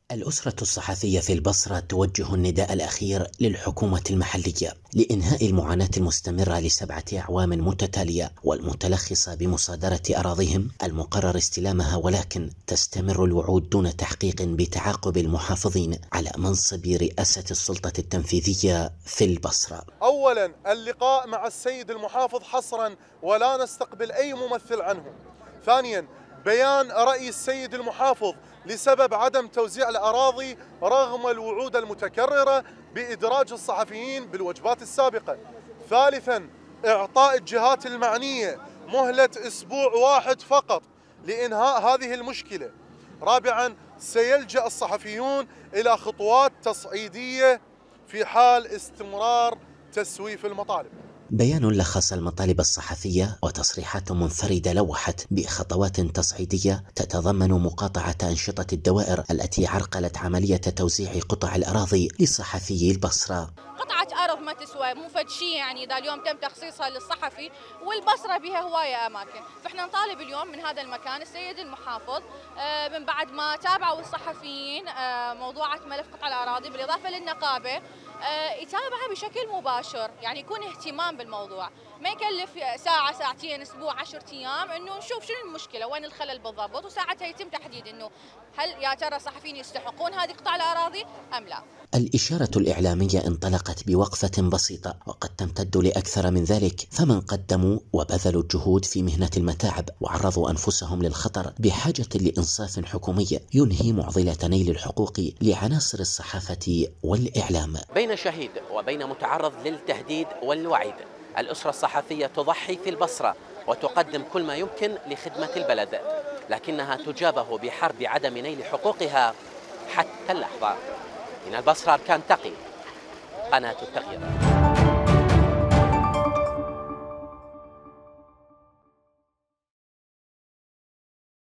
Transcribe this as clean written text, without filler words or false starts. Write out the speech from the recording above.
الأسرة الصحفية في البصرة توجه النداء الأخير للحكومة المحلية لإنهاء المعاناة المستمرة ل7 أعوام متتالية والمتلخصة بمصادرة أراضيهم المقرر استلامها، ولكن تستمر الوعود دون تحقيق بتعاقب المحافظين على منصب رئاسة السلطة التنفيذية في البصرة. أولا اللقاء مع السيد المحافظ حصرا ولا نستقبل أي ممثل عنه. ثانيا بيان رأي السيد المحافظ لسبب عدم توزيع الأراضي رغم الوعود المتكررة بإدراج الصحفيين بالوجبات السابقة. ثالثا إعطاء الجهات المعنية مهلة أسبوع واحد فقط لإنهاء هذه المشكلة. رابعا سيلجأ الصحفيون إلى خطوات تصعيدية في حال استمرار تسويف المطالب. بيان لخص المطالب الصحفية وتصريحات منفردة لوحت بخطوات تصعيدية تتضمن مقاطعة أنشطة الدوائر التي عرقلت عملية توزيع قطع الأراضي لصحفيي البصرة. قطعة أرض ما تسوى، مو فد شيء يعني، إذا اليوم تم تخصيصها للصحفي، والبصرة بها هواية أماكن، فإحنا نطالب اليوم من هذا المكان السيد المحافظ من بعد ما تابعوا الصحفيين موضوعة ملف قطع الأراضي بالإضافة للنقابة يتابعها بشكل مباشر، يعني يكون اهتمام بالموضوع، ما يكلف ساعة ساعتين أسبوع 10 أيام إنه نشوف شنو المشكلة وين الخلل بالضبط، وساعتها يتم تحديد إنه هل يا ترى الصحفيين يستحقون هذه قطع الأراضي أم لا. الإشارة الإعلامية انطلقت بوقفة بسيطة وقد تمتد لأكثر من ذلك، فمن قدموا وبذلوا الجهود في مهنة المتاعب وعرضوا أنفسهم للخطر بحاجة لإنصاف حكومي ينهي معضلة نيل الحقوق لعناصر الصحافة والإعلام. بين شهيد وبين متعرض للتهديد والوعيد، الأسرة الصحفية تضحي في البصرة وتقدم كل ما يمكن لخدمة البلد، لكنها تجابه بحرب عدم نيل حقوقها حتى اللحظة. من البصرة أركان تقي، قناة التغيير.